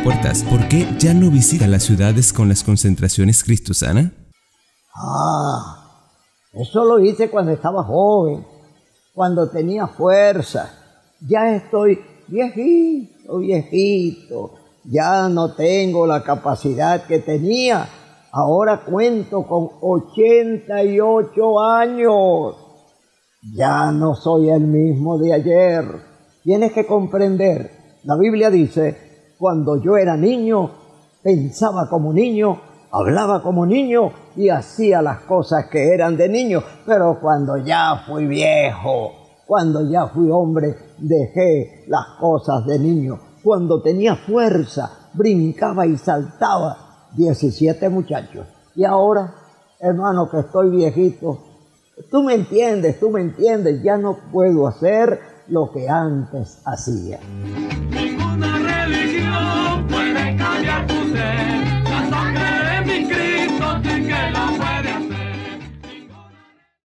puertas. ¿Por qué ya no visita las ciudades con las concentraciones cristosana? Eso lo hice cuando estaba joven, cuando tenía fuerza. Ya estoy viejito. Ya no tengo la capacidad que tenía. Ahora cuento con 88 años. Ya no soy el mismo de ayer. Tienes que comprender. La Biblia dice, cuando yo era niño, pensaba como niño, hablaba como niño y hacía las cosas que eran de niño. Pero cuando ya fui viejo, cuando ya fui hombre, dejé las cosas de niño. Cuando tenía fuerza, brincaba y saltaba. 17 muchachos. Y ahora, hermano, que estoy viejito, tú me entiendes, ya no puedo hacer lo que antes hacía.